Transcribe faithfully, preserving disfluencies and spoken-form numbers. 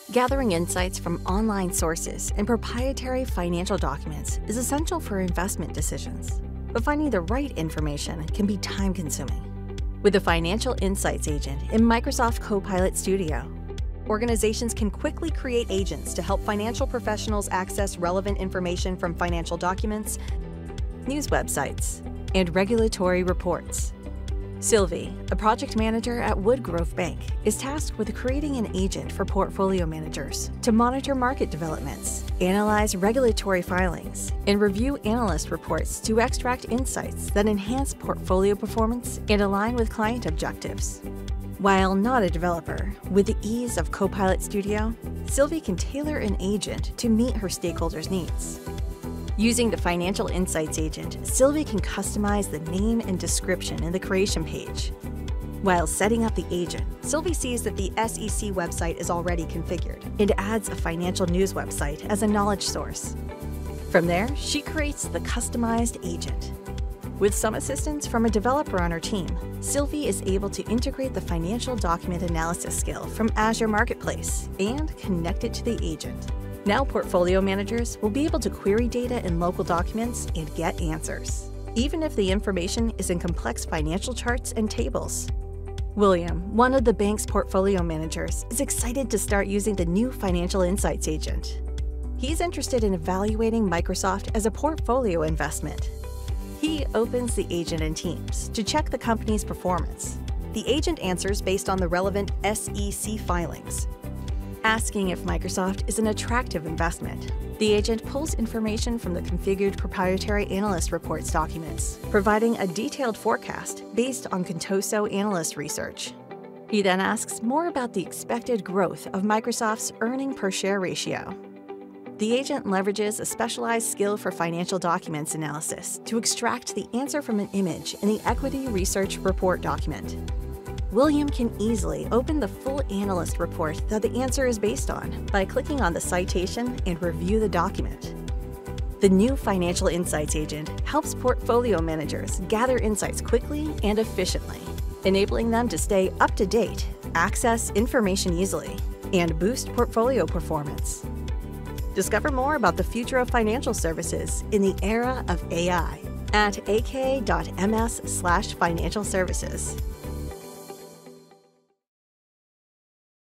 Gathering insights from online sources and proprietary financial documents is essential for investment decisions, but finding the right information can be time-consuming. With the Financial Insights Agent in Microsoft Copilot Studio, organizations can quickly create agents to help financial professionals access relevant information from financial documents, news websites, and regulatory reports. Sylvie, a project manager at Woodgrove Bank, is tasked with creating an agent for portfolio managers to monitor market developments, analyze regulatory filings, and review analyst reports to extract insights that enhance portfolio performance and align with client objectives. While not a developer, with the ease of Copilot Studio, Sylvie can tailor an agent to meet her stakeholders' needs. Using the Financial Insights Agent, Sylvie can customize the name and description in the creation page. While setting up the agent, Sylvie sees that the S E C website is already configured and adds a financial news website as a knowledge source. From there, she creates the customized agent. With some assistance from a developer on her team, Sylvie is able to integrate the financial document analysis skill from Azure Marketplace and connect it to the agent. Now portfolio managers will be able to query data in local documents and get answers, even if the information is in complex financial charts and tables. William, one of the bank's portfolio managers, is excited to start using the new Financial Insights Agent. He's interested in evaluating Microsoft as a portfolio investment. He opens the agent in Teams to check the company's performance. The agent answers based on the relevant S E C filings, asking if Microsoft is an attractive investment. The agent pulls information from the configured proprietary analyst reports documents, providing a detailed forecast based on Contoso analyst research. He then asks more about the expected growth of Microsoft's earning per share ratio. The agent leverages a specialized skill for financial documents analysis to extract the answer from an image in the equity research report document. William can easily open the full analyst report that the answer is based on by clicking on the citation and review the document. The new Financial Insights Agent helps portfolio managers gather insights quickly and efficiently, enabling them to stay up to date, access information easily, and boost portfolio performance. Discover more about the future of financial services in the era of A I at ak dot m s slash financial services.